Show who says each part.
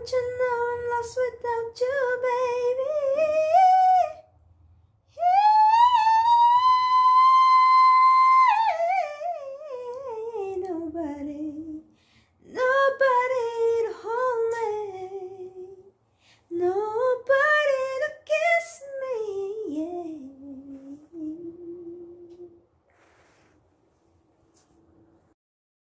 Speaker 1: Don't you know I'm lost without you, baby?